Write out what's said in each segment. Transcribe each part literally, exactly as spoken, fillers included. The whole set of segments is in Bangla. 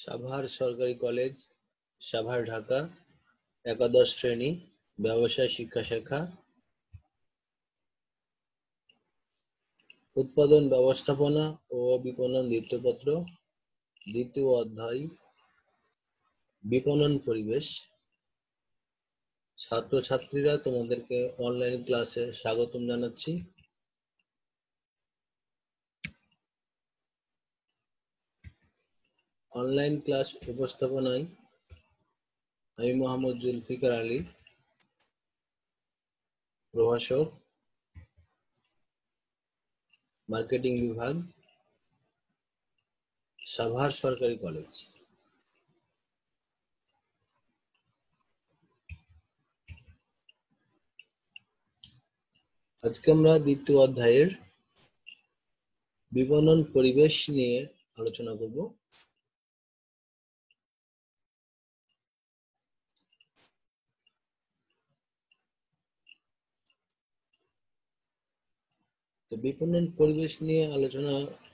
সাভার সরকারি কলেজ, সাভার, ঢাকা, একাদশ শ্রেণী, ব্যবসায় শিক্ষা শাখা, উৎপাদন ব্যবস্থাপনা ও বিপণন দ্বিতীয়পত্র, দ্বিতীয় অধ্যায়, বিপণন পরিবেশ। ছাত্রছাত্রীরা, তোমাদেরকে অনলাইন ক্লাসে স্বাগতম জানাচ্ছি। অনলাইন ক্লাস উপস্থাপনায় আমি মোহাম্মদ জুলফিকার আলী, প্রভাষক, মার্কেটিং বিভাগ, সাভার সরকারি কলেজ। আজকে আমরা দ্বিতীয় অধ্যায়ের বিপণন পরিবেশ নিয়ে আলোচনা করব। তো বিপণন পরিবেশ নিয়ে আলোচনা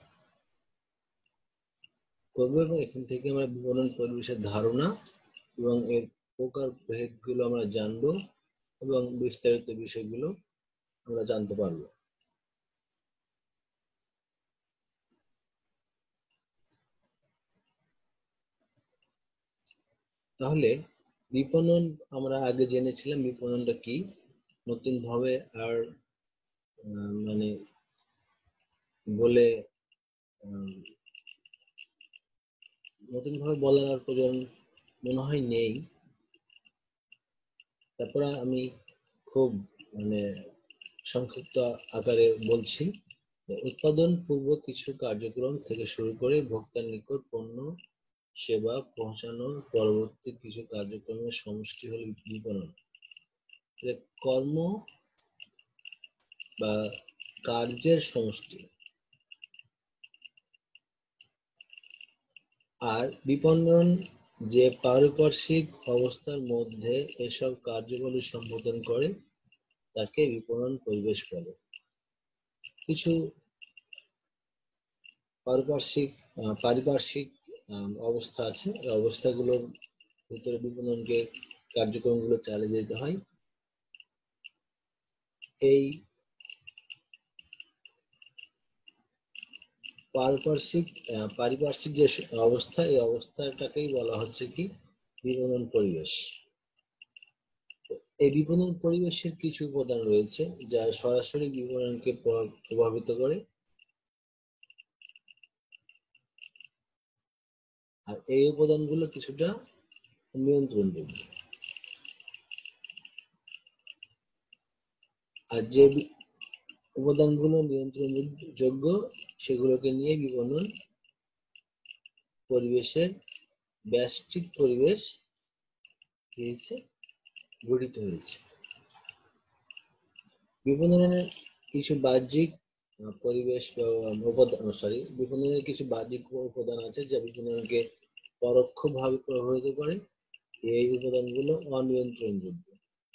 করব এবং এখান থেকে আমরা বিপণন পরিবেশের ধারণা এবং এর প্রকার ভেদগুলো আমরা জানবো এবং বিস্তারিত বিষয়গুলো আমরা জানতে পারবো। তাহলে বিপণন আমরা আগে জেনেছিলাম বিপণনটা কি, নতুন ভাবে আর মানে বলে নতুন ভাবে বলার আর প্রয়োজন মনে হয় নেই। তারপরে আমি খুব মানে সংক্ষিপ্ত আকারে বলছি। উৎপাদন পূর্ব কিছু কার্যক্রম থেকে শুরু করে ভোক্তার নিকট পণ্য সেবা পৌঁছানোর পরবর্তী কিছু কার্যক্রমের সমষ্টি হল বিপণন। কর্ম বা কার্যের সমষ্টি। আর বিপণন যে পারিপার্শ্বিক অবস্থার মধ্যে এসব কার্যগুলি সম্পাদন করে তাকে বিপণন পরিবেশ বলে। কিছু পারিপার্শ্বিক পারিপার্শ্বিক অবস্থা আছে, এই অবস্থাগুলোর ভিতরে বিপণনকে কার্যক্রমগুলো চালিয়ে যেতে হয়। এই পারিপার্শ্বিক পারিপার্শ্বিক যে অবস্থা, এই অবস্থাটাকেই বলা হচ্ছে কি বিপণন পরিবেশ। এই বিপণন পরিবেশের কিছু উপাদান রয়েছে যা সরাসরি বিপণনকে প্রভাবিত করে, আর এই উপাদানগুলো কিছুটা নিয়ন্ত্রণযোগ্য। আর যে উপাদানগুলো নিয়ন্ত্রণযোগ্য সেগুলোকে নিয়ে বিপণন পরিবেশের ব্যষ্টিক পরিবেশ হয়েছে গঠিত হয়েছে। বিপণনের কিছু বাহ্যিক পরিবেশ উপাদান সরি বিপণনের কিছু বাহ্যিক উপাদান আছে যা বিপণনকে পরোক্ষভাবে প্রভাবিত করে। এই উপাদানগুলো অনিয়ন্ত্রণযোগ্য।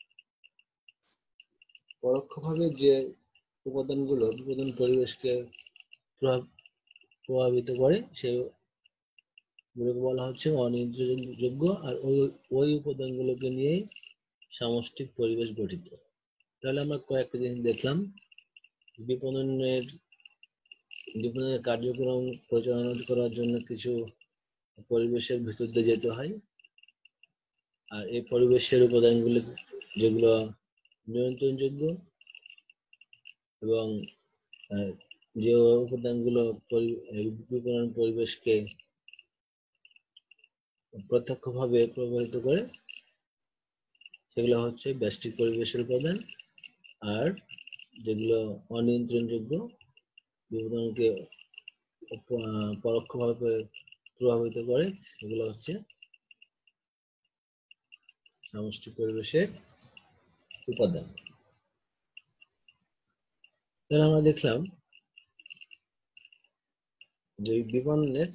পরোক্ষভাবে যে উপাদানগুলো বিপণন পরিবেশকে প্রভাবিত করে সেগুলোকে বলা হচ্ছে অনিয়ন্ত্রণযোগ্য। আর ওই ওই উপাদানগুলোকে নিয়ে সামষ্টিক পরিবেশ গঠিত। তাহলে আমরা কয়েকটা জিনিস দেখলাম। বিপণনের বিপণনের কার্যক্রম পরিচালনা করার জন্য কিছু পরিবেশের ভিতর দিয়ে যেতে হয়, আর এই পরিবেশের উপাদানগুলো যেগুলো নিয়ন্ত্রণযোগ্য এবং যে উপাদানগুলো বিপণন পরিবেশকে প্রত্যক্ষভাবে প্রভাবিত করে সেগুলো হচ্ছে ব্যষ্টিক পরিবেশের উপাদান। আর যেগুলো অনিয়ন্ত্রণযোগ্য, বিপণনকে পরোক্ষভাবে প্রভাবিত করে, সেগুলো হচ্ছে সামষ্টিক পরিবেশের উপাদান। তাহলে আমরা দেখলাম যে বিপণনের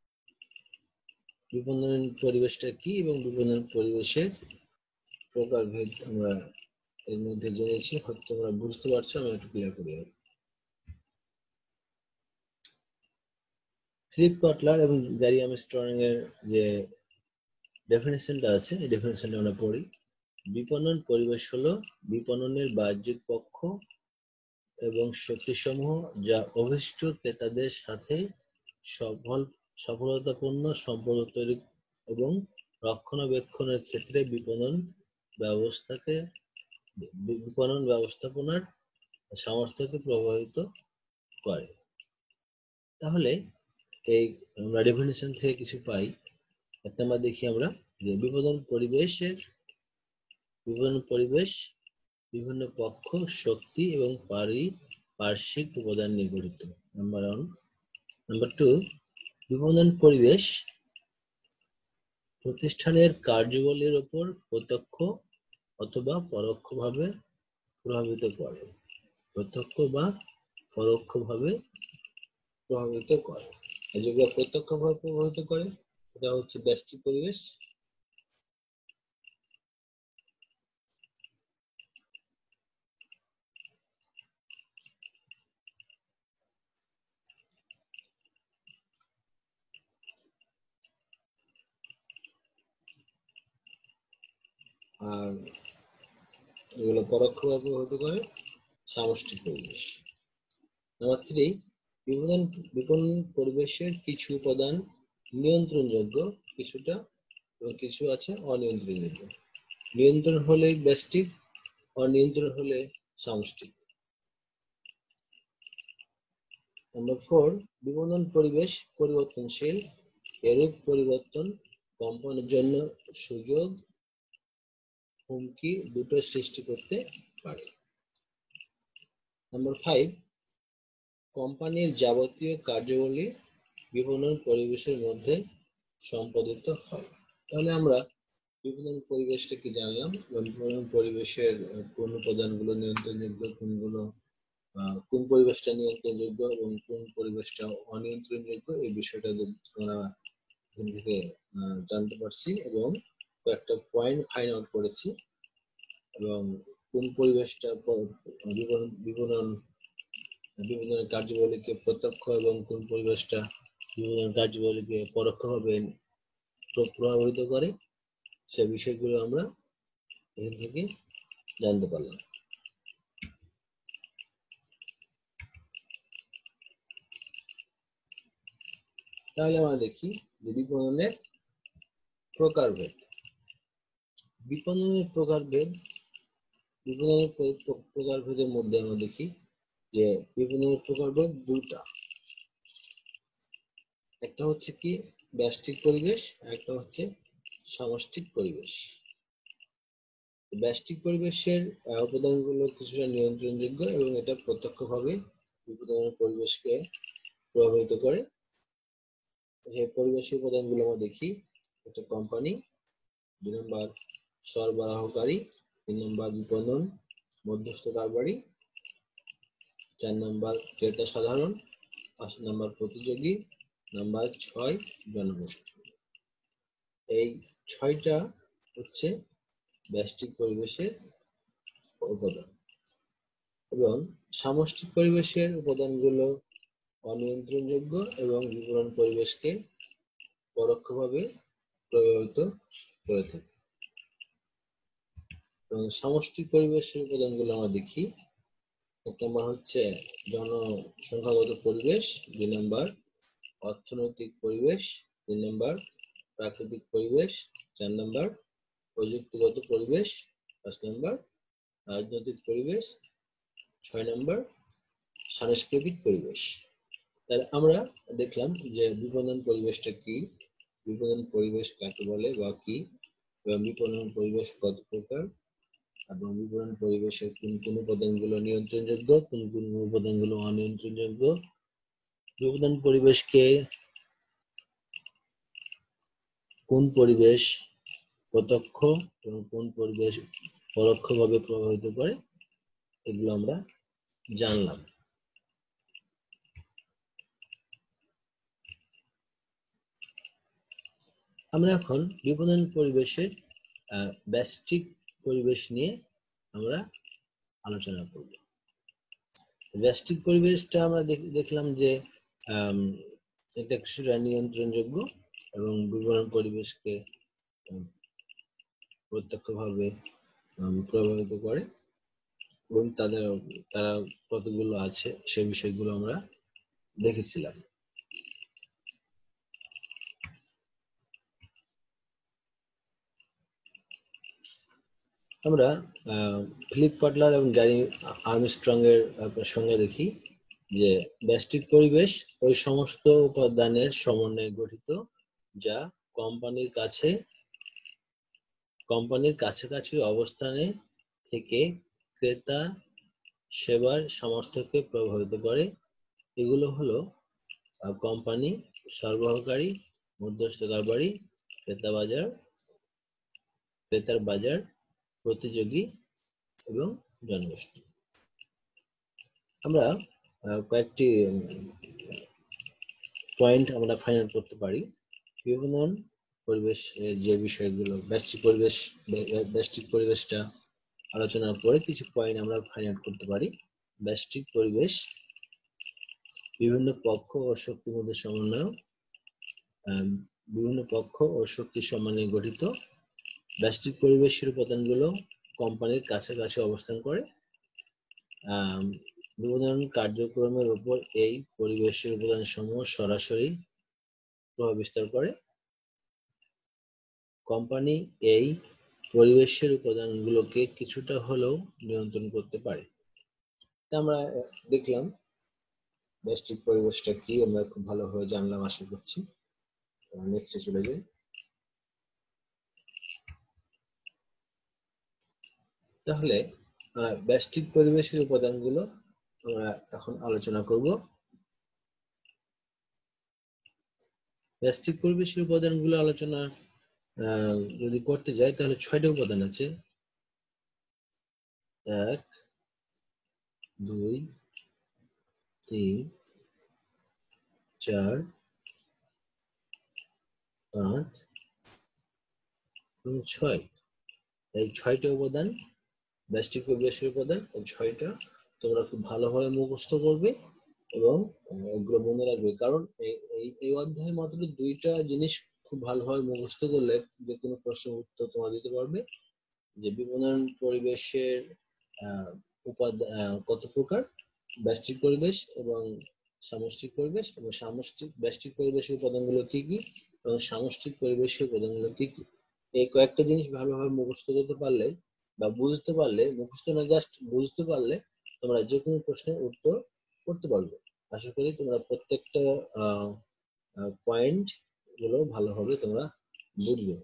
বিপণন পরিবেশটা কি এবং বিপণন পরিবেশের প্রকারভেদ আমরা এর মধ্যে জেনেছি। হয়তো তোমরা বুঝতে পারছো, আমি একটু ক্লিয়ার করি। ফিলিপ কাটলার এবং গ্যারি আর্মস্ট্রং এর যে ডেফিনেশনটা আছে এই ডেফিনেশনটা আমরা পড়ি। বিপণন পরিবেশ হলো বিপণনের বাহ্যিক পক্ষ এবং শক্তিসমূহ যা অভীষ্ট ক্রেতাদের সাথে সফল সফলতাপূর্ণ সম্পর্ক তৈরি এবং রক্ষণাবেক্ষণের ক্ষেত্রে বিপণন ব্যবস্থাকে বিপণন ব্যবস্থাপনার সামর্থ্যকে প্রভাবিত করে। তাহলে এই আমরা ডেফিনেশন থেকে কিছু পাই। এক নাম্বার দেখি আমরা যে বিপণন পরিবেশের বিপণন পরিবেশ বিভিন্ন পক্ষ, শক্তি এবং পারিপার্শ্বিক উপাদান নিয়ে গঠিত। Number one. নাম্বার টু, বিপণন পরিবেশ প্রতিষ্ঠানের কার্যাবলীর উপর প্রত্যক্ষ অথবা পরোক্ষভাবে প্রভাবিত করে। প্রত্যক্ষ বা পরোক্ষভাবে প্রভাবিত করে। যেগুলো প্রত্যক্ষভাবে প্রভাবিত করে এটা হচ্ছে ব্যষ্টিক পরিবেশ। আর এগুলো পরোক্ষভাবে প্রভাবিত করে সামষ্টিক পরিবেশ। নাম্বার থ্রি, বিপণন বিপণন পরিবেশের কিছু উপাদান নিয়ন্ত্রণযোগ্য, কিছুটা এবং কিছু আছে অনিয়ন্ত্রণযোগ্য। নিয়ন্ত্রণ হলে ব্যষ্টিক, অনিয়ন্ত্রণ হলে সামষ্টিক। নাম্বার ফোর, বিপণন পরিবেশ পরিবর্তনশীল। এরূপ পরিবর্তন কোম্পানির জন্য সুযোগ হুমকি দুটো সৃষ্টি করতে পারে। নাম্বার ফাইভ, কোম্পানির যাবতীয় কার্যাবলী বিপণন পরিবেশের মধ্যে সম্পাদিত হয়। তাহলে আমরা বিপণন পরিবেশটা কি জানলাম, বিপণন পরিবেশের কোন উপাদানগুলো নিয়ন্ত্রণযোগ্য, কোনগুলো কোন পরিবেশটা নিয়ন্ত্রণযোগ্য এবং কোন পরিবেশটা অনিয়ন্ত্রণযোগ্য, এই বিষয়টা আমরা এখান থেকে জানতে পারছি এবং কয়েকটা পয়েন্ট ফাইন্ড আউট করেছি। এবং কোন পরিবেশটা বিপণন বিপণন বিপণনের কার্যাবলীকে প্রত্যক্ষ এবং কোন পরিবেশটা বিপণন কার্যাবলীকে পরোক্ষভাবে প্রভাবিত করে, সে বিষয়গুলো আমরা এখান থেকে জানতে পারলাম। তাহলে আমরা দেখি যে বিপণনের প্রকারভেদ। বিপণনের প্রকারভেদ বিপণনের প্রকারভেদের মধ্যে আমরা দেখি যে বিপণনের প্রকারভেদ দুটা। একটা হচ্ছে কি ব্যষ্টিক পরিবেশ, একটা হচ্ছে সামষ্টিক পরিবেশ। ব্যষ্টিক পরিবেশের উপাদানগুলো কিছুটা নিয়ন্ত্রণযোগ্য এবং এটা প্রত্যক্ষভাবে বিপণনের পরিবেশকে প্রভাবিত করে। যে পরিবেশের উপাদানগুলো আমরা দেখি, একটা কোম্পানি, দুই নম্বর সরবরাহকারী, তিন নম্বর বিপণন মধ্যস্থ কারবারি, চার নম্বর ক্রেতা সাধারণ, পাঁচ নম্বর প্রতিযোগী, নাম্বার ছয় জনগোষ্ঠী। এই ছয়টা হচ্ছে ব্যষ্টিক পরিবেশের উপাদান। এবং সামষ্টিক পরিবেশের উপাদানগুলো অনিয়ন্ত্রণযোগ্য এবং বিপণন পরিবেশকে পরোক্ষভাবে প্রভাবিত করে থাকে। এবং সামষ্টিক পরিবেশের উপাদানগুলো আমরা দেখি। এক নম্বর হচ্ছে জনসংখ্যাগত পরিবেশ, দুই নম্বর অর্থনৈতিক পরিবেশ, তিন নম্বর প্রাকৃতিক পরিবেশ, চার নম্বর প্রযুক্তিগত পরিবেশ, পাঁচ নম্বর রাজনৈতিক পরিবেশ, ছয় নম্বর সাংস্কৃতিক পরিবেশ। তাহলে আমরা দেখলাম যে বিপণন পরিবেশটা কি, বিপণন পরিবেশ কাকে বলে বা কি, এবং বিপণন পরিবেশ কত প্রকার, এবং বিপণন পরিবেশের কোন কোন উপাদানগুলো নিয়ন্ত্রণযোগ্য, কোন কোন উপাদানগুলো অনিয়ন্ত্রণযোগ্য, বিপণন পরিবেশকে কোন পরিবেশ প্রত্যক্ষ এবং কোন পরিবেশ পরোক্ষভাবে প্রভাবিত করে, এগুলো আমরা জানলাম। আমরা এখন বিপণন পরিবেশের ব্যষ্টিক পরিবেশ নিয়ে আমরা আলোচনা করব। ব্যষ্টিক পরিবেশটা আমরা দেখলাম যে এটা কিছুটা নিয়ন্ত্রণযোগ্য এবং বিবরণ পরিবেশকে প্রত্যক্ষভাবে প্রভাবিত করে এবং তাদের তারা কতগুলো আছে সে বিষয়গুলো আমরা দেখেছিলাম। আমরা ফিলিপ বাটলার এবং গ্যারি আর্মস্ট্রং এর সংজ্ঞা দেখি যে ব্যষ্টিক পরিবেশ ওই সমস্ত উপাদানের সমন্বয়ে গঠিত যা কোম্পানির কাছে কোম্পানির কাছাকাছি অবস্থানে থেকে ক্রেতা সেবার সামর্থ্যকে প্রভাবিত করে। এগুলো হলো কোম্পানি, সরবরাহকারী, মধ্যস্থ কারবারি, ক্রেতা বাজার ক্রেতার বাজার, প্রতিযোগী এবং জনগোষ্ঠী। আমরা কয়েকটি পয়েন্ট আমরা ফাইনাল করতে পারি। বিপণন পরিবেশ যে বিষয়গুলো ব্যষ্টিক পরিবেশ ব্যষ্টিক পরিবেশটা আলোচনা করে কিছু পয়েন্ট আমরা ফাইনাল করতে পারি। ব্যষ্টিক পরিবেশ বিভিন্ন পক্ষ ও শক্তির মধ্যে সমন্বয় বিভিন্ন পক্ষ ও শক্তির সমন্বয়ে গঠিত। ব্যষ্টিক পরিবেশের উপাদানগুলো কোম্পানির কাছাকাছি অবস্থান করে। বিপণন কার্যক্রমের উপর এই পরিবেশের উপাদানসমূহ সরাসরি প্রভাব বিস্তার করে। কোম্পানি এই পরিবেশের উপাদানগুলোকে কিছুটা হলেও নিয়ন্ত্রণ করতে পারে। আমরা দেখলাম ব্যষ্টিক পরিবেশটা কি, আমরা খুব ভালোভাবে জানলাম আশা করছি। নেক্সটে চলে যাই। তাহলে ব্যষ্টিক পরিবেশের উপাদানগুলো আমরা এখন আলোচনা করব। ব্যষ্টিক পরিবেশের উপাদানগুলো আলোচনা যদি করতে যাই তাহলে ছয়টা উপাদান আছে। এক, দুই, তিন, চার, পাঁচ এবং ছয়। এই ছয়টা উপাদান ব্যষ্টিক পরিবেশের উপাদান। এই ছয়টা তোমরা খুব ভালোভাবে মুখস্থ করবে এবং এগুলো মনে রাখবে, কারণ এই এই অধ্যায়ে মাত্র দুইটা জিনিস খুব ভালোভাবে মুখস্থ করলে যে কোনো প্রশ্নের উত্তর তোমরা দিতে পারবে। যে বিপণন পরিবেশের আহ উপাদান কত প্রকার, ব্যষ্টিক পরিবেশ এবং সামষ্টিক পরিবেশ, এবং সামষ্টিক ব্যষ্টিক পরিবেশের উপাদানগুলো কি কি এবং সামষ্টিক পরিবেশের উপাদানগুলো কি কি। এই কয়েকটা জিনিস ভালোভাবে মুখস্থ করতে পারলে বা বুঝতে পারলে, মুখস্থ না জাস্ট বুঝতে পারলে তোমরা যে কোনো প্রশ্নের উত্তর করতে পারবে। আশা করি তোমরা প্রত্যেকটা পয়েন্ট গুলো ভালোভাবে তোমরা বুঝবে।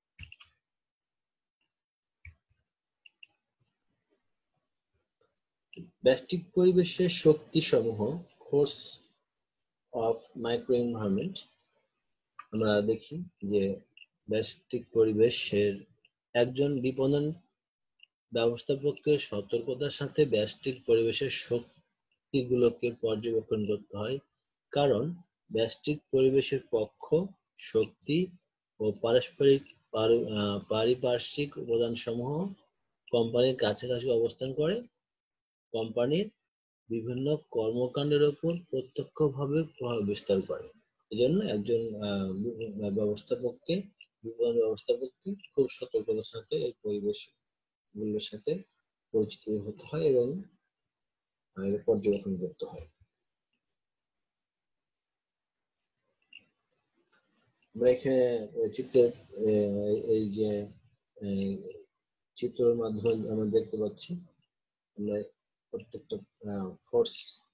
ব্যষ্টিক পরিবেশের শক্তি সমূহ, ফোর্স অফ মাইক্রো এনভায়রনমেন্ট। আমরা দেখি যে ব্যষ্টিক পরিবেশের একজন বিপণন ব্যবস্থাপককে সতর্কতার সাথে ব্যষ্টিক পরিবেশের শক্তিগুলোকে পর্যবেক্ষণ করতে হয়, কারণ ব্যষ্টিক পরিবেশের পক্ষ, শক্তি ও পারস্পরিক পারিপার্শ্বিক উপাদানসমূহ কোম্পানির কাছাকাছি অবস্থান করে কোম্পানির বিভিন্ন কর্মকাণ্ডের উপর প্রত্যক্ষভাবে প্রভাব বিস্তার করে। এজন্য একজন ব্যবস্থাপককে বিপণন ব্যবস্থাপককে খুব সতর্কতার সাথে এই পরিবেশ গুলোর সাথে পরিচিত হতে হয় এবং পর্যবেক্ষণ করতে হয়। আমরা এখানে চিত্রের এই যে চিত্রের মাধ্যমে আমরা দেখতে পাচ্ছি আমরা প্রত্যেকটা ফোর্স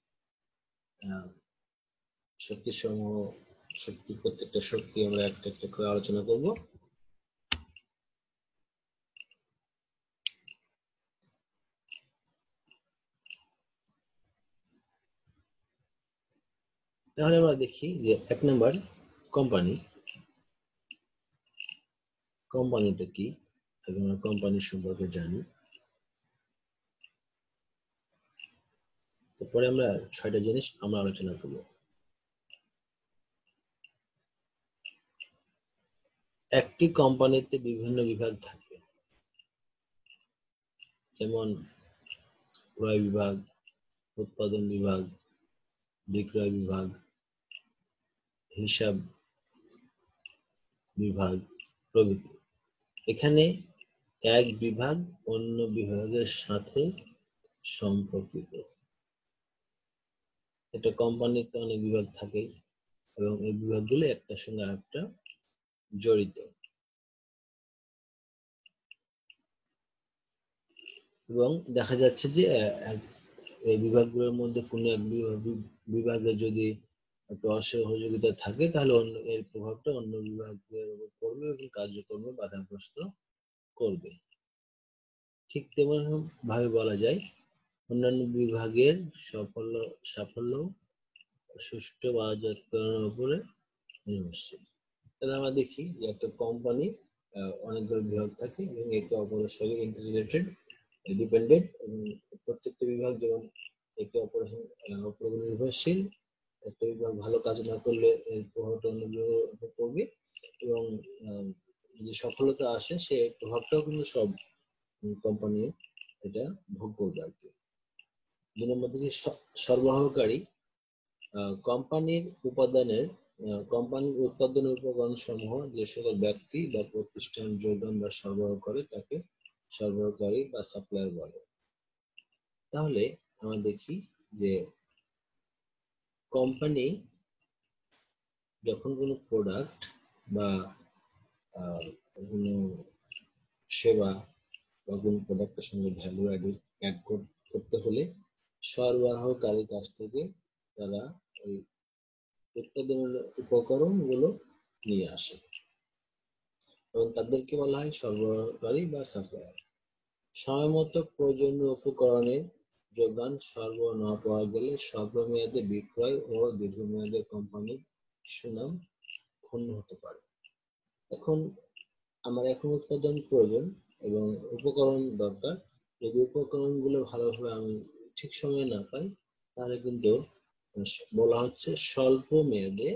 শক্তি সমূহ শক্তি প্রত্যেকটা শক্তি আমরা একটা একটা করে আলোচনা করব। তাহলে আমরা দেখি যে এক নম্বর কোম্পানি। কোম্পানিটা কি আমরা কোম্পানির সম্পর্কে জানি। তারপরে আমরা ছয়টা জিনিস আমরা আলোচনা করব। একটি কোম্পানিতে বিভিন্ন বিভাগ থাকে, যেমন ক্রয় বিভাগ, উৎপাদন বিভাগ, বিক্রয় বিভাগ হিসাব বিভাগ প্রভৃতি। এখানে এক বিভাগ অন্য বিভাগের সাথে সম্পর্কিত। এটা কোম্পানিতে অনেক বিভাগ থাকে এবং এই বিভাগগুলো একটার সঙ্গে আরেকটা জড়িত। এবং দেখা যাচ্ছে যে এই বিভাগগুলোর মধ্যে কোনো এক বিভাগে যদি একটা অসহযোগিতা থাকে তাহলে অন্য এর প্রভাবটা অন্য বিভাগের উপর পড়বে এবং কার্যক্রমে বাধাগ্রস্ত করবে। ঠিক তেমন ভাবে বলা যায় অন্যান্য বিভাগের সাফল্য সাফল্য সুষ্ঠু বাজারজাতকরণের উপরে নির্ভরশীল। তাহলে আমরা দেখি যে একটা কোম্পানি অনেকগুলো বিভাগ থাকে এবং একে অপরের সঙ্গে ইন্টিগ্রেটেড, ডিপেন্ডেন্ট এবং প্রত্যেকটা বিভাগ যেমন একে অপরের উপর নির্ভরশীল। একটা বিভাগ ভালো কাজ না করলে এর প্রভাবটা অন্য বিভাগের উপর পড়বে এবং যে সফলতা আসে সে প্রভাবটাও কিন্তু সব কোম্পানি এটা ভোগ করবে আর কি। দুই নম্বর দিকে সরবরাহকারী কোম্পানির উপাদানের কোম্পানির উৎপাদনের উপকরণ সমূহ যে সকল ব্যক্তি বা প্রতিষ্ঠান যোগান বা সরবরাহ করে তাকে সরবরাহকারী বা সাপ্লায়ার বলে। তাহলে আমরা দেখি যে কোম্পানি যখন কোনো প্রোডাক্ট বা কোনো সেবা বা কোনো প্রোডাক্টের সঙ্গে ভ্যালু অ্যাড করতে হলে সরবরাহকারীর কাছ থেকে তারা ওই উৎপাদনের উপকরণগুলো নিয়ে আসে এবং তাদেরকে বলা হয় সরবরাহকারী বা সাপ্লায়ার। সময়মতো প্রয়োজনীয় উপকরণের যোগান সরবরাহ না পাওয়া গেলে স্বল্পমেয়াদে বিক্রয় ও দীর্ঘমেয়াদে কোম্পানির সুনাম ক্ষুণ্ণ হতে পারে। এখন আমার এখন উৎপাদন প্রয়োজন এবং উপকরণ দরকার, যদি উপকরণগুলো ভালোভাবে আমি ঠিক সময়ে না পাই তাহলে কিন্তু বলা হচ্ছে স্বল্প মেয়াদে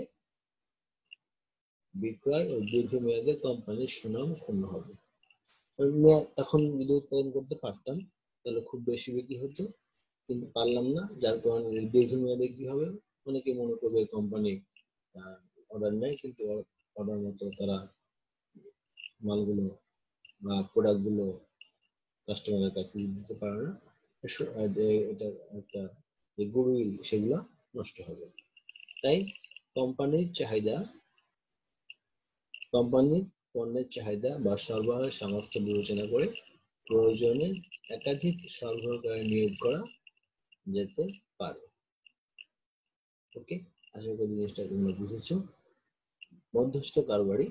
বিক্রয় ও দীর্ঘমেয়াদে কোম্পানির সুনাম ক্ষুণ্ণ হবে। এখন যদি উৎপাদন করতে পারতাম তাহলে খুব বেশি বিক্রি হতো, কিন্তু পারলাম না, যার কারণে দীর্ঘমেয়াদে কি হবে, অনেকে মনে করবে কোম্পানি অর্ডার নেয় কিন্তু অর্ডার মতো তারা মালগুলো বা প্রোডাক্ট গুলো কাস্টমারের কাছে দিতে পারে না। এটা একটা যে গুডউইল সেগুলো নষ্ট হবে। তাই কোম্পানির চাহিদা কোম্পানির পণ্যের চাহিদা বা সরবরাহের সামর্থ্য বিবেচনা করে প্রয়োজনে একাধিক সরবরাহকারী নিয়োগ করা যেতে পারে। ওকে, আশা করি জিনিসটা তোমরা বুঝেছো। মধ্যস্থ কারবারি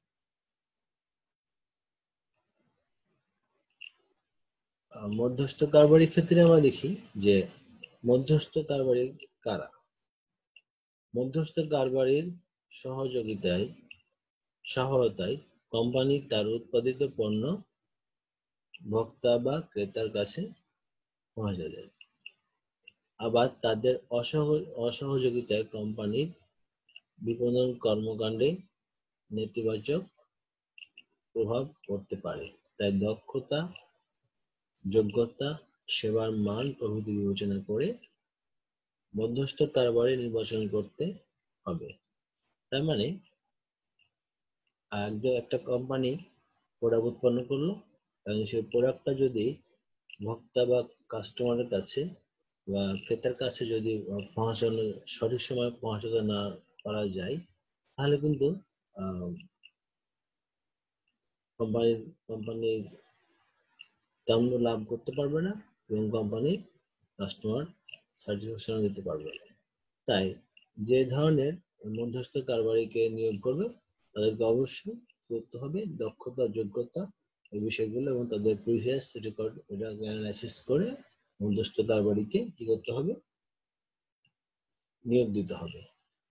মধ্যস্থ কারবারির ক্ষেত্রে আমরা দেখি যে মধ্যস্থ কারবারি কারা। মধ্যস্থ কারবারির সহযোগিতায় সহায়তায় কোম্পানি তার উৎপাদিত পণ্য ভোক্তা বা ক্রেতার কাছে পৌঁছে দেয়। আবার তাদের অসহযোগিতায় কোম্পানির বিপণন কর্মকাণ্ডে নেতিবাচক প্রভাব পড়তে পারে। তাই দক্ষতা, যোগ্যতা, সেবার মান প্রভৃতি বিবেচনা করে মধ্যস্থ কারবারি নির্বাচন করতে হবে। তার মানে একটা কোম্পানি প্রোডাক্ট উৎপন্ন করলো এবং সেই প্রোডাক্টটা যদি ভোক্তা বা কাস্টমারের কাছে বা ক্রেতার কাছে যদি পৌঁছানো সঠিক সময় পৌঁছাতে না পারা যায় তাহলে কিন্তু কোম্পানির কোম্পানির তেমন লাভ করতে পারবে না এবং কোম্পানি কাস্টমার স্যাটিসফ্যাকশন দিতে পারবে না। তাই যে ধরনের মধ্যস্থ কারবারিকে নিয়োগ করবে তাদেরকে অবশ্যই করতে হবে দক্ষতা, যোগ্যতা এই বিষয়গুলো এবং তাদের প্রিভিয়াস রেকর্ড এটাকে অ্যানালাইসিস করে মধ্যস্থ কারবারিকে কি করতে হবে, নিয়োগ দিতে হবে।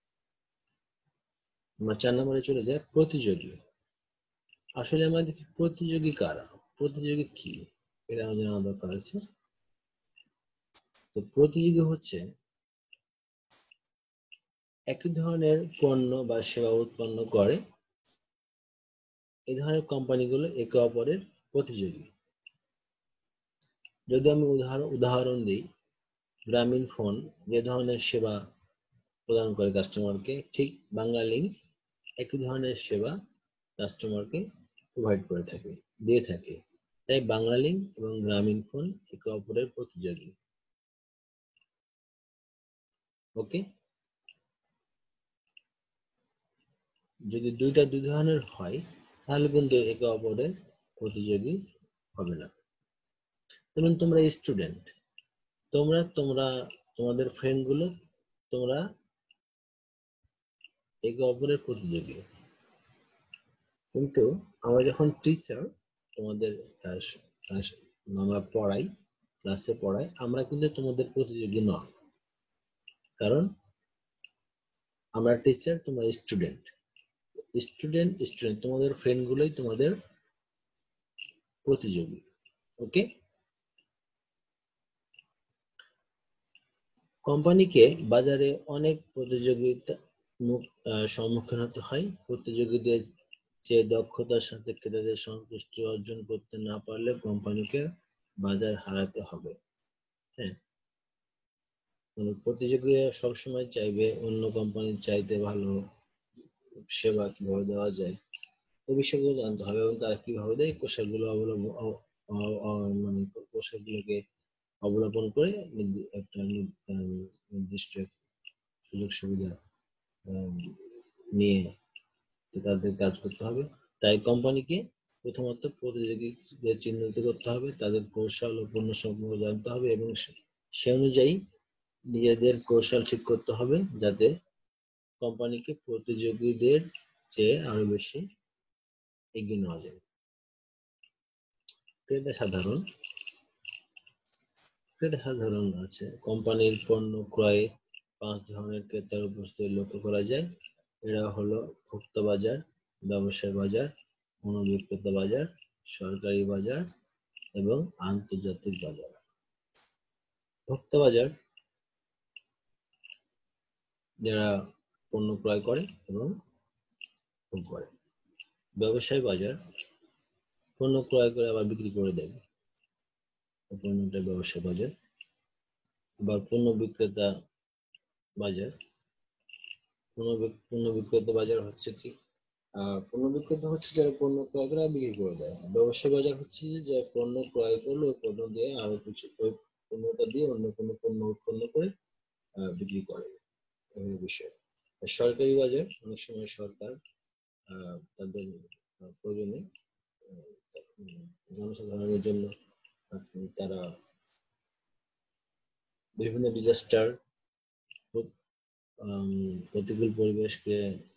আমরা চার নম্বরে চলে যায় প্রতিযোগী। আসলে আমরা দেখি প্রতিযোগী কারা, প্রতিযোগী কি এটা আমাদের জানা দরকার আছে। তো প্রতিযোগী হচ্ছে একই ধরনের পণ্য বা সেবা উৎপন্ন করে এই ধরনের কোম্পানিগুলো একে অপরের প্রতিযোগী। যদি আমি উদাহরণ উদাহরণ দিই, গ্রামীণ ফোন যে ধরনের সেবা প্রদান করে কাস্টমারকে, ঠিক বাংলা লিংক একই ধরনের সেবা কাস্টমারকে প্রোভাইড করে থাকে, দিয়ে থাকে। তাই বাংলা লিংক এবং গ্রামীণ ফোন একে অপরের প্রতিযোগী। ওকে, যদি দুইটা দুই ধরনের হয় তাহলে কিন্তু একে অপরের প্রতিযোগী হবে না। যেমন তোমরা স্টুডেন্ট, তোমরা তোমরা তোমাদের ফ্রেন্ড গুলো তোমরা একে অপরের প্রতিযোগী। কিন্তু আমরা যখন টিচার তোমাদের আমরা পড়াই, ক্লাসে পড়াই, আমরা কিন্তু তোমাদের প্রতিযোগী নয়, কারণ আমরা টিচার, তোমরা স্টুডেন্ট। স্টুডেন্ট স্টুডেন্ট তোমাদের ফ্রেন্ড গুলোই তোমাদের প্রতিযোগী। ওকে, কোম্পানিকে বাজারে অনেক প্রতিযোগিতা সম্মুখীন হতে হয়। প্রতিযোগীদের যে দক্ষতার সাথে ক্রেতাদের সন্তুষ্টি অর্জন করতে না পারলে কোম্পানিকে বাজার হারাতে হবে। হ্যাঁ, প্রতিযোগীরা সবসময় চাইবে অন্য কোম্পানির চাইতে ভালো সেবা কিভাবে দেওয়া যায়, এই বিষয়গুলো জানতে হবে এবং তারা কিভাবে দেয় পোশাকগুলো অবলম্বন মানে পোশাকগুলোকে অবলম্বন করে একটা নির্দিষ্ট সুযোগ সুবিধা নিয়ে তাদের কাজ করতে হবে। তাই কোম্পানিকে প্রথমত প্রতিযোগীদের চিহ্নিত করতে হবে, তাদের কৌশল ও পণ্য সম্পর্কে জানতে হবে এবং সে অনুযায়ী নিজেদের কৌশল ঠিক করতে হবে যাতে কোম্পানিকে প্রতিযোগীদের চেয়ে আরো বেশি এগিয়ে নেওয়া যায়। ক্রেতা সাধারণ ক্রেতা সাধারণ আছে। কোম্পানির পণ্য ক্রয়ে পাঁচ ধরনের ক্রেতার উপস্থিতি লক্ষ্য করা যায়। এরা হলো ভোক্তা বাজার, ব্যবসায় বাজার, মনোবিক্রেতা বাজার, সরকারি বাজার এবং আন্তর্জাতিক বাজার। ভোক্তা বাজার যারা পণ্য ক্রয় করে এবং ভোগ করে। ব্যবসায় বাজার পণ্য ক্রয় করে আবার বিক্রি করে দেয়, পণ্যটা ব্যবসায় বাজার। আবার পণ্য বিক্রেতা বাজার, পণ্য বিক্রেতা বাজার হচ্ছে কি, পণ্য বিক্রেতা হচ্ছে যারা পণ্য ক্রয় করে বিক্রি করে দেয়। ব্যবসায় বাজার হচ্ছে যে পণ্য ক্রয় করলো ওই পণ্য দিয়ে আরো কিছু ওই পণ্যটা দিয়ে অন্য কোনো পণ্য উৎপন্ন করে বিক্রি করে, এই বিষয়। সরকারি বাজার অনেক সময় সরকার তাদের প্রয়োজনে জনসাধারণের জন্য তারা বিভিন্ন ডিজাস্টার প্রতিকূল পরিবেশকে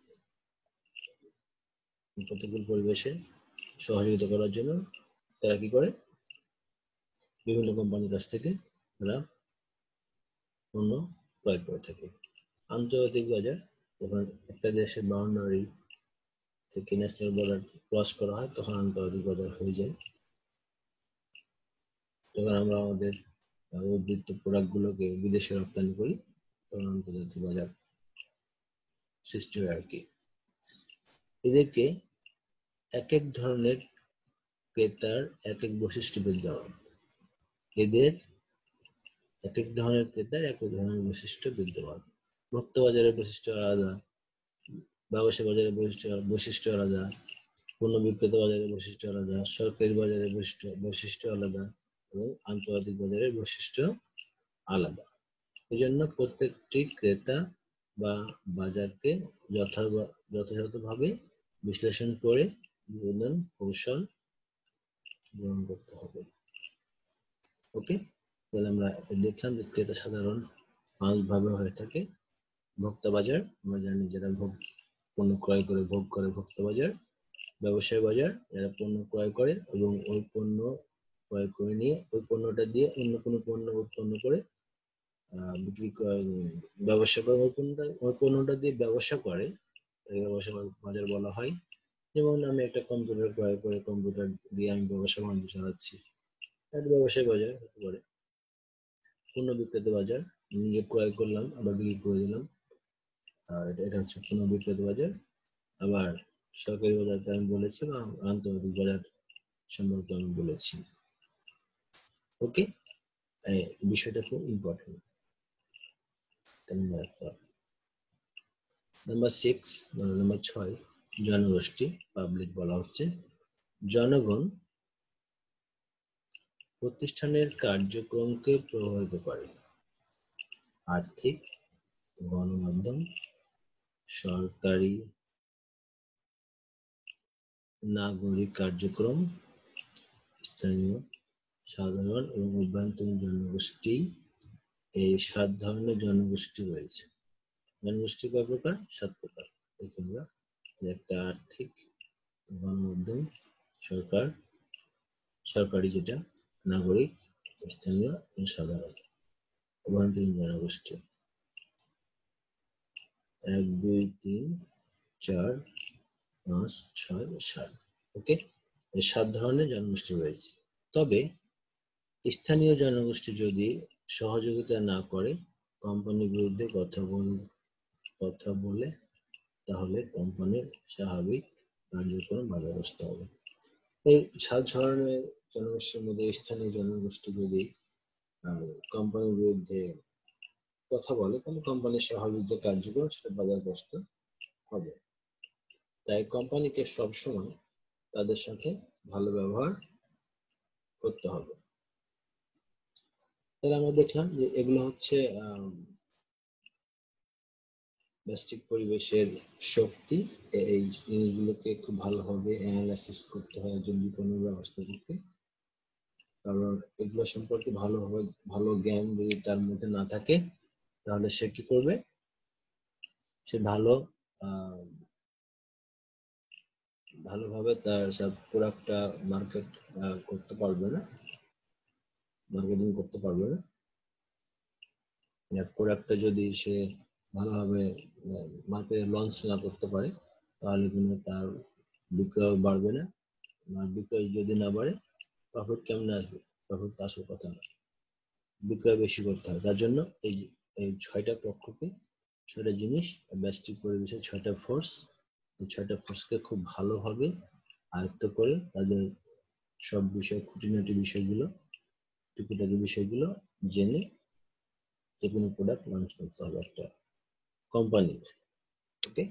প্রতিকূল পরিবেশে সহযোগিতা করার জন্য তারা কি করে, বিভিন্ন কোম্পানির কাছ থেকে তারা পণ্য ক্রয় করে থাকে। আন্তর্জাতিক বাজার যখন একটা দেশের বাউন্ডারি থেকে ন্যাশনাল বর্ডার ক্রস করা হয় তখন আন্তর্জাতিক বাজার হয়ে যায়। যখন আমরা আমাদের উদ্বৃত্ত প্রোডাক্ট গুলোকে বিদেশে রপ্তানি করি তখন আন্তর্জাতিক বাজার সৃষ্টি হয় আর কি। এদেরকে এক এক ধরনের ক্রেতার এক এক বৈশিষ্ট্য বিদ্যমান। এদের এক এক ধরনের ক্রেতার এক এক ধরনের বৈশিষ্ট্য বিদ্যমান। ভোক্তা বাজারের বৈশিষ্ট্য আলাদা, ব্যবসা বাজারের বৈশিষ্ট্য বৈশিষ্ট্য আলাদা, পণ্য বিক্রেতা বাজারের বৈশিষ্ট্য আলাদা, সরকারি বাজারের বৈশিষ্ট্য বৈশিষ্ট্য আলাদা এবং আন্তর্জাতিক বাজারের বৈশিষ্ট্য আলাদা। এই জন্য প্রত্যেকটি ক্রেতা বা বাজারকে যথাযথভাবে বিশ্লেষণ করে বিভিন্ন কৌশল গ্রহণ করতে হবে। ওকে, তাহলে আমরা দেখলাম যে ক্রেতা সাধারণ পাঁচ ভাবে হয়ে থাকে। ভোক্তা বাজার আমরা জানি যারা ভোগ পণ্য ক্রয় করে ভোগ করে ভোক্তা বাজার। ব্যবসায় বাজার যারা পণ্য ক্রয় করে এবং ওই পণ্য ক্রয় করে নিয়ে ওই পণ্যটা দিয়ে অন্য কোনো পণ্য উৎপন্ন করে বিক্রি করে ব্যবসা করে, ওই পণ্যটা ওই পণ্যটা দিয়ে ব্যবসা করে, ব্যবসা বাজার বলা হয়। যেমন আমি একটা কম্পিউটার ক্রয় করে কম্পিউটার দিয়ে আমি ব্যবসা বাণিজ্য চালাচ্ছি, একটা ব্যবসায় বাজার হতে পারে। পণ্য বিক্রেতা বাজার নিজে ক্রয় করলাম আবার বিক্রি করে দিলাম, আর এটা হচ্ছে পণ্য বিক্রেতা বাজার। আবার সরকারি বাজার আমি বলেছি বা আন্তর্জাতিক বাজার সম্পর্কে আমি বলেছি। ওকে, বিষয়টা খুব ইম্পর্টেন্ট। নাম্বার সিক্স মানে নাম্বার ছয়, জনগোষ্ঠী পাবলিক বলা হচ্ছে। জনগণ প্রতিষ্ঠানের কার্যক্রমকে প্রভাবিত করে। আর্থিক, গণমাধ্যম, সরকারি, নাগরিক কার্যক্রম, স্থানীয়, সাধারণ এবং অভ্যন্তরীণ জনগোষ্ঠী, এই সাত ধরনের জনগোষ্ঠী রয়েছে। জনগোষ্ঠী কয় প্রকার? সাত প্রকার। তোমরা একটা আর্থিক, গণমাধ্যম, সরকার, সরকারি যেটা, নাগরিক, স্থানীয় এবং সাধারণ, অভ্যন্তরীণ জনগোষ্ঠী। এক দুই তিন চার পাঁচ ছয় সাত। ওকে, এই সাত ধরনের জনগোষ্ঠী রয়েছে। তবে স্থানীয় জনগোষ্ঠী যদি সহযোগিতা না করে, কোম্পানির বিরুদ্ধে কথা বল কথা বলে, তাহলে কোম্পানির স্বাভাবিক কার্যক্রম বাধাগ্রস্ত হবে। এই সাত ধরনের জনগোষ্ঠীর মধ্যে স্থানীয় জনগোষ্ঠী যদি কোম্পানির বিরুদ্ধে কথা বলে, তাহলে কোম্পানির স্বাভাবিক যে কার্যক্রম সেটা বাধাগ্রস্ত হবে। তাই কোম্পানিকে সবসময় তাদের সাথে ভালো ব্যবহার করতে হবে। তাহলে আমরা দেখলাম যে এগুলো হচ্ছে ব্যষ্টিক পরিবেশের শক্তি। এই জিনিসগুলোকে খুব ভালোভাবে অ্যানালাইসিস করতে হয় একজন বিপণন ব্যবস্থাপককে। কারণ এগুলো সম্পর্কে ভালোভাবে ভালো জ্ঞান যদি তার মধ্যে না থাকে, তাহলে সে কি করবে? সে ভালো আহ ভালোভাবে তার সব প্রোডাক্টটা মার্কেট করতে পারবে না, মার্কেটিং করতে পারবে না। প্রোডাক্টটা যদি সে ভালোভাবে মার্কেটে লঞ্চ না করতে পারে, তাহলে কিন্তু তার বিক্রয় বাড়বে না। বিক্রয় যদি না বাড়ে, প্রফিট কেমনে আসবে? প্রফিট তো আসার কথা না, বিক্রয় বেশি করতে হবে। তার জন্য এই এই ছয়টা পক্ষকে, ছয়টা জিনিস, ব্যষ্টিক পরিবেশের ছয়টা ফোর্স, এই ছয়টা ফোর্সকে খুব ভালোভাবে আয়ত্ত করে তাদের সব বিষয়, খুঁটিনাটি বিষয়গুলো, টুকিটাকি বিষয়গুলো জেনে যে কোনো প্রোডাক্ট লঞ্চ করতে হবে একটা কোম্পানির। ওকে,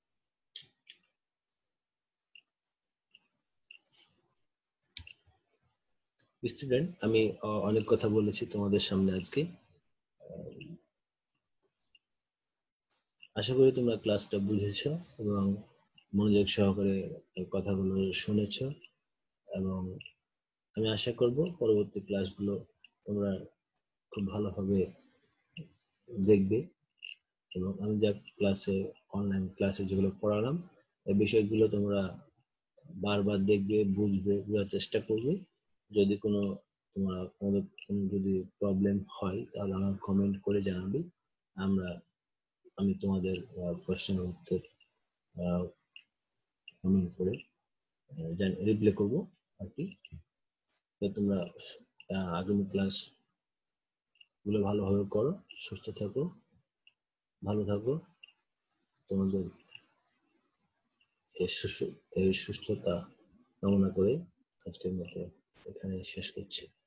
স্টুডেন্ট, আমি অনেক কথা বলেছি তোমাদের সামনে আজকে। আশা করি তোমরা ক্লাসটা বুঝেছো এবং মনোযোগ সহকারে কথাগুলো শুনেছো, এবং আমি আশা করব পরবর্তী ক্লাসগুলো তোমরা খুব ভালোভাবে দেখবে, এবং আমি যা ক্লাসে অনলাইন ক্লাসে যেগুলো পড়ালাম এই বিষয়গুলো তোমরা বারবার দেখবে, বুঝবে, বোঝার চেষ্টা করবে। যদি কোনো তোমরা কোনো যদি প্রবলেম হয়, তাহলে আমার কমেন্ট করে জানাবে। আমরা আমি তোমাদের প্রশ্নের উত্তর কমেন্ট করে রিপ্লাই করব আর কি। তোমরা আগামী ক্লাস গুলো ভালোভাবে করো, সুস্থ থাকো, ভালো থাকো। তোমাদের এই সুস্থতা কামনা করে আজকের মতো এখানে শেষ করছি।